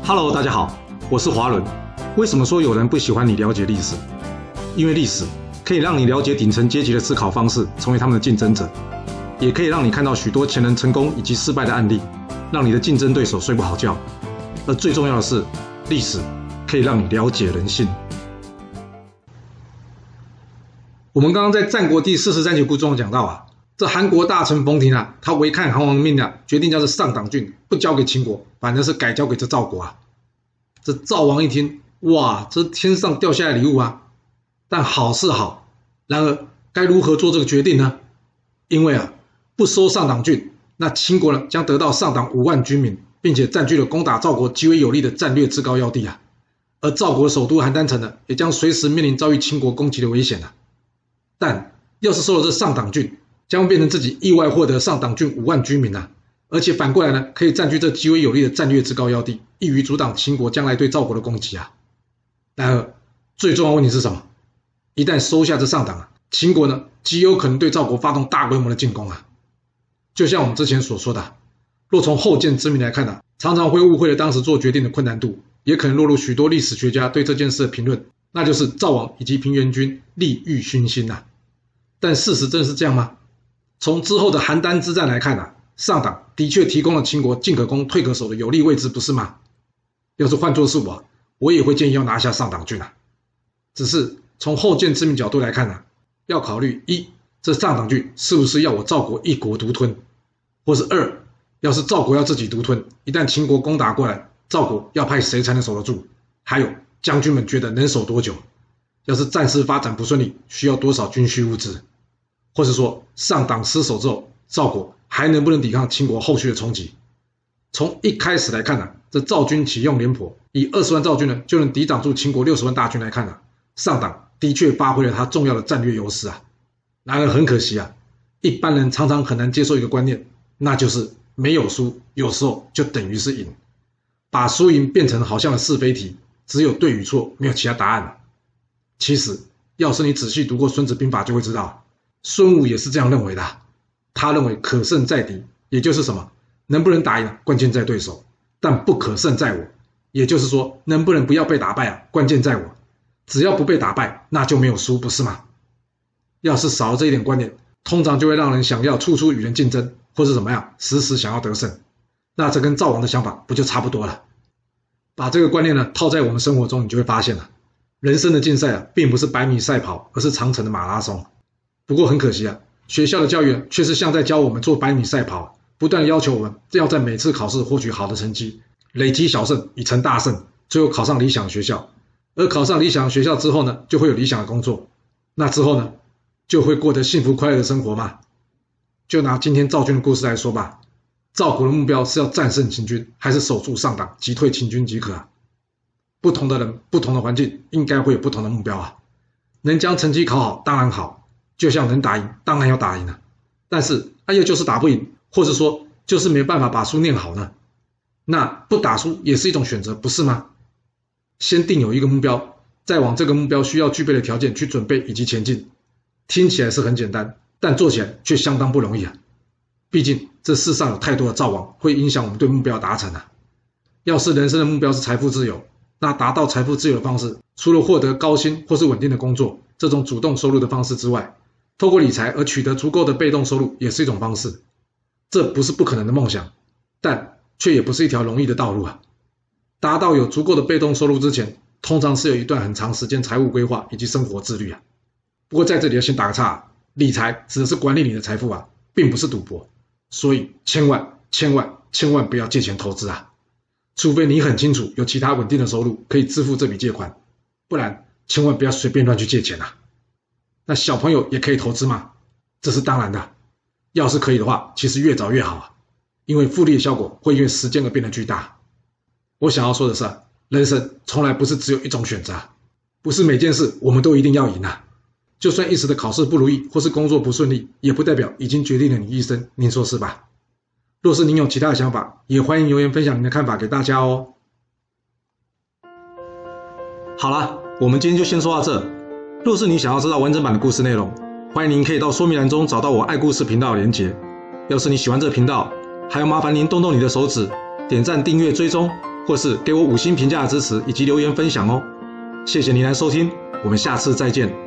Hello， 大家好，我是华伦。为什么说有人不喜欢你了解历史？因为历史可以让你了解顶层阶级的思考方式，成为他们的竞争者，也可以让你看到许多前人成功以及失败的案例，让你的竞争对手睡不好觉。而最重要的是，历史可以让你了解人性。我们刚刚在战国第43节故中讲到这韩国大臣冯亭他违抗韩王的命令决定将这上党郡不交给秦国，反而是改交给这赵国这赵王一听，哇，这天上掉下来礼物但好是好，然而该如何做这个决定呢？因为不收上党郡，那秦国呢将得到上党5万军民，并且占据了攻打赵国极为有利的战略制高要地而赵国首都邯郸城呢也将随时面临遭遇秦国攻击的危险但要是收了这上党郡，将会变成自己意外获得上党郡5万军民而且反过来呢，可以占据这极为有利的战略制高要地，易于阻挡秦国将来对赵国的攻击然而，最重要的问题是什么？一旦收下这上党秦国呢，极有可能对赵国发动大规模的进攻就像我们之前所说的，若从后见之明来看常常会误会了当时做决定的困难度，也可能落入许多历史学家对这件事的评论，那就是赵王以及平原君利欲熏心但事实真是这样吗？从之后的邯郸之战来看上党的确提供了秦国进可攻退可守的有利位置，不是吗？要是换作是我也会建议要拿下上党郡只是从后见之明角度来看要考虑一，这上党郡是不是要我赵国一国独吞，或是二，要是赵国要自己独吞，一旦秦国攻打过来，赵国要派谁才能守得住？还有将军们觉得能守多久？要是战事发展不顺利，需要多少军需物资？或是说上党失守之后，赵国还能不能抵抗秦国后续的冲击？从一开始来看这赵军启用廉颇，以20万赵军呢就能抵挡住秦国60万大军来看上党的确发挥了他重要的战略优势然而很可惜一般人常常很难接受一个观念，那就是没有输有时候就等于是赢，把输赢变成好像的是非题，只有对与错，没有其他答案其实要是你仔细读过孙子兵法就会知道，孙武也是这样认为的他认为可胜在敌，也就是什么，能不能打赢关键在对手，但不可胜在我，也就是说能不能不要被打败关键在我，只要不被打败那就没有输，不是吗？要是少了这一点观念，通常就会让人想要处处与人竞争，或是怎么样时时想要得胜，那这跟赵王的想法不就差不多了？把这个观念套在我们生活中，你就会发现人生的竞赛并不是100米赛跑，而是长程的马拉松。不过很可惜学校的教育却是像在教我们做100米赛跑，不断要求我们要在每次考试获取好的成绩，累积小胜以成大胜，最后考上理想学校。而考上理想学校之后呢，就会有理想的工作，那之后呢，就会过得幸福快乐的生活嘛。就拿今天赵军的故事来说吧，赵国的目标是要战胜秦军，还是守住上党击退秦军即可不同的人不同的环境应该会有不同的目标能将成绩考好当然好，就像能打赢当然要打赢但是又就是打不赢，或者说就是没办法把书念好呢，那不打书也是一种选择，不是吗？先定有一个目标，再往这个目标需要具备的条件去准备以及前进，听起来是很简单，但做起来却相当不容易毕竟这世上有太多的赵王会影响我们对目标的达成要是人生的目标是财富自由，那达到财富自由的方式，除了获得高薪或是稳定的工作这种主动收入的方式之外，透过理财而取得足够的被动收入也是一种方式。这不是不可能的梦想，但却也不是一条容易的道路达到有足够的被动收入之前，通常是有一段很长时间财务规划以及生活自律不过在这里要先打个岔理财指的是管理你的财富并不是赌博，所以千万不要借钱投资除非你很清楚有其他稳定的收入可以支付这笔借款，不然千万不要随便乱去借钱那小朋友也可以投资吗？这是当然的，要是可以的话，其实越早越好因为复利的效果会因为时间而变得巨大。我想要说的是人生从来不是只有一种选择不是每件事我们都一定要赢就算一时的考试不如意或是工作不顺利，也不代表已经决定了你一生，您说是吧？若是您有其他的想法，也欢迎留言分享您的看法给大家哦。好啦，我们今天就先说到这。若是你想要知道完整版的故事内容，欢迎您可以到说明栏中找到我爱故事频道的连结。要是你喜欢这个频道，还要麻烦您动动你的手指，点赞、订阅、追踪， 或是给我5星评价的支持以及留言分享哦。谢谢您来收听，我们下次再见。